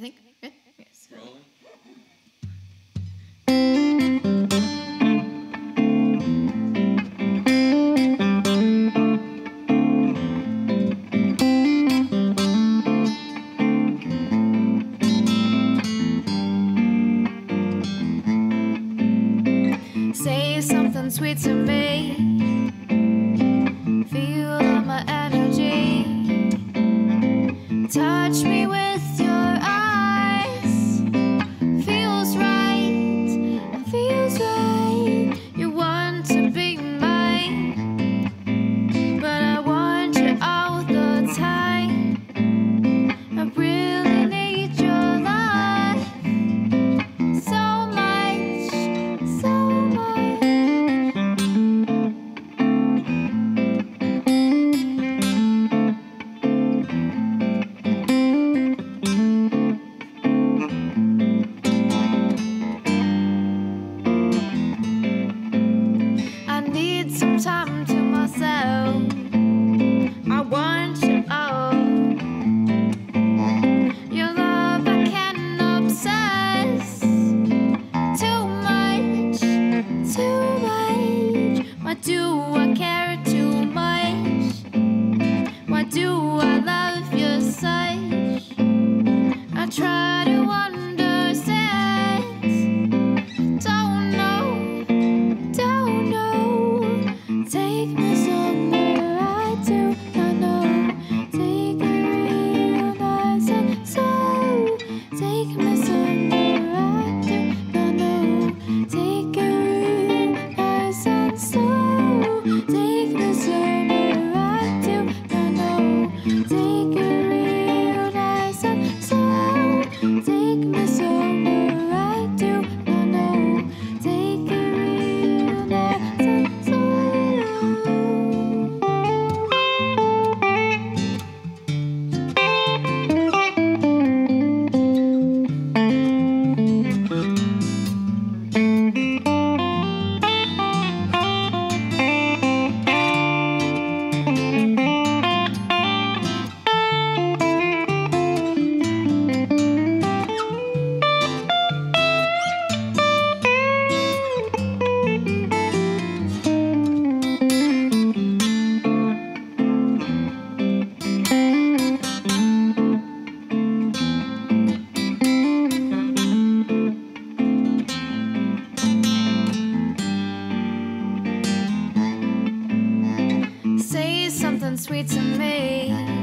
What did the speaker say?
think good. Yes. Rolling. Say something sweet to me. Feel all my energy. Touch me with your eyes. Feels right, feels right. You want to be mine, but I want you all the time. I really need your love so much, so much. I need some time to myself. I want you all. Your love I can obsess. Too much, too much. Why do I care too much? Why do I love you such? I try to understand. Don't know. Take me somewhere I do not know. Take it real nice and slow. Take me somewhere I do not know. Take it real nice and slow. Take me somewhere I do not know. Take it real nice and slow. Take me somewhere I do not know. Take it real nice and slow. Say something sweet to me.